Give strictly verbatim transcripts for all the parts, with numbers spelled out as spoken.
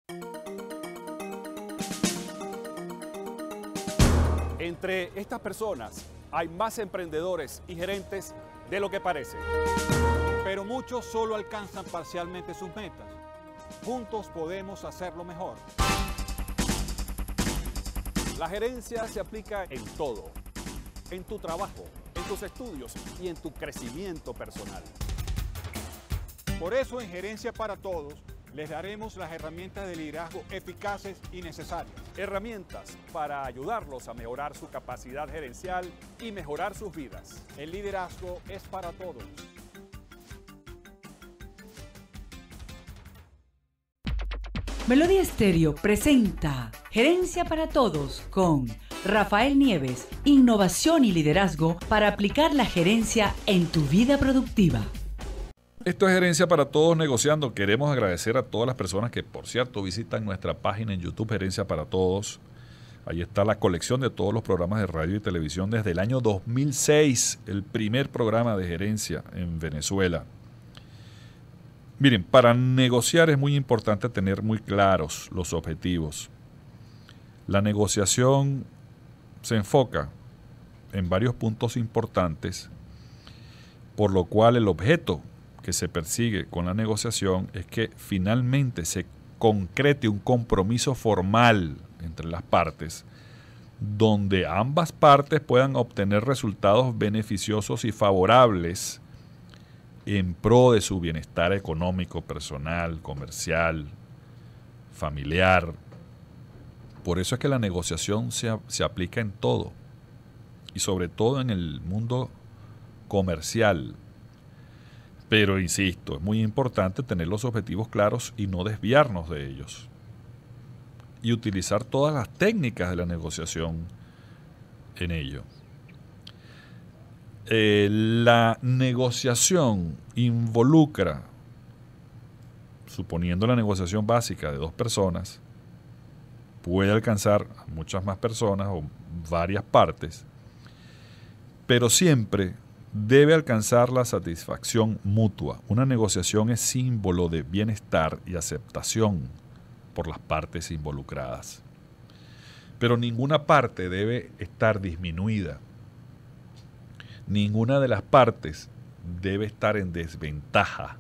Entre estas personas hay más emprendedores y gerentes de lo que parece. Pero muchos solo alcanzan parcialmente sus metas. Juntos podemos hacerlo mejor. La gerencia se aplica en todo, en tu trabajo, en tus estudios y en tu crecimiento personal. Por eso en Gerencia para Todos les daremos las herramientas de liderazgo eficaces y necesarias. Herramientas para ayudarlos a mejorar su capacidad gerencial y mejorar sus vidas. El liderazgo es para todos. Melodía Estéreo presenta Gerencia para Todos con Rafael Nieves, innovación y liderazgo para aplicar la gerencia en tu vida productiva. Esto es Gerencia para Todos Negociando. Queremos agradecer a todas las personas que, por cierto, visitan nuestra página en YouTube Gerencia para Todos. Ahí está la colección de todos los programas de radio y televisión desde el año dos mil seis, el primer programa de gerencia en Venezuela. Miren, para negociar es muy importante tener muy claros los objetivos. La negociación se enfoca en varios puntos importantes, por lo cual el objeto que se persigue con la negociación es que finalmente se concrete un compromiso formal entre las partes, donde ambas partes puedan obtener resultados beneficiosos y favorables en pro de su bienestar económico, personal, comercial, familiar. Por eso es que la negociación se, se aplica en todo, y sobre todo en el mundo comercial. Pero insisto, es muy importante tener los objetivos claros y no desviarnos de ellos. Y utilizar todas las técnicas de la negociación en ello. Eh, la negociación involucra, suponiendo la negociación básica de dos personas, puede alcanzar a muchas más personas o varias partes, pero siempre debe alcanzar la satisfacción mutua. Una negociación es símbolo de bienestar y aceptación por las partes involucradas. Pero ninguna parte debe estar disminuida. Ninguna de las partes debe estar en desventaja.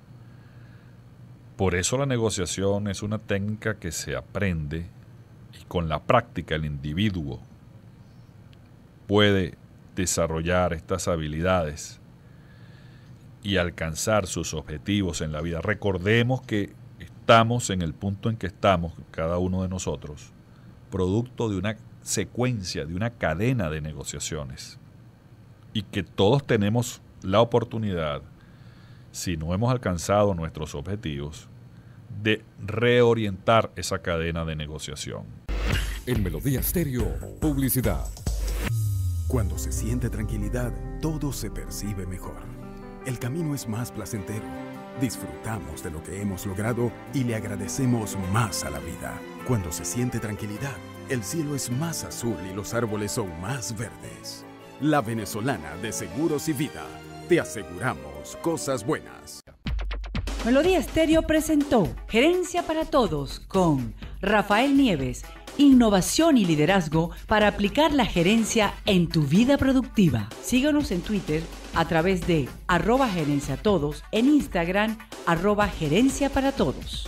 Por eso la negociación es una técnica que se aprende y con la práctica el individuo puede desarrollar estas habilidades y alcanzar sus objetivos en la vida. Recordemos que estamos en el punto en que estamos, cada uno de nosotros, producto de una secuencia, de una cadena de negociaciones, y que todos tenemos la oportunidad, si no hemos alcanzado nuestros objetivos, de reorientar esa cadena de negociación. En Melodía Estéreo, publicidad. Cuando se siente tranquilidad, todo se percibe mejor. El camino es más placentero. Disfrutamos de lo que hemos logrado y le agradecemos más a la vida. Cuando se siente tranquilidad, el cielo es más azul y los árboles son más verdes. La Venezolana de Seguros y Vida. Te aseguramos cosas buenas. Melodía Estéreo presentó Gerencia para Todos con Rafael Nieves, innovación y liderazgo para aplicar la gerencia en tu vida productiva. Síguenos en Twitter a través de arroba gerencia todos, en Instagram arroba gerencia para todos.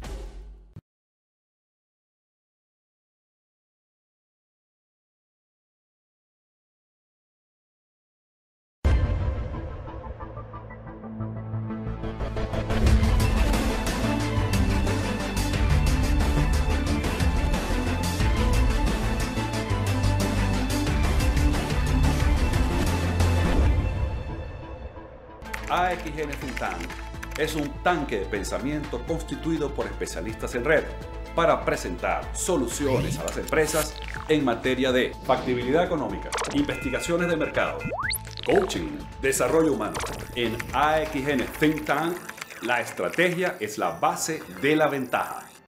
A X N Think Tank es un tanque de pensamiento constituido por especialistas en red para presentar soluciones a las empresas en materia de factibilidad económica, investigaciones de mercado, coaching, desarrollo humano. En A X N Think Tank, la estrategia es la base de la ventaja.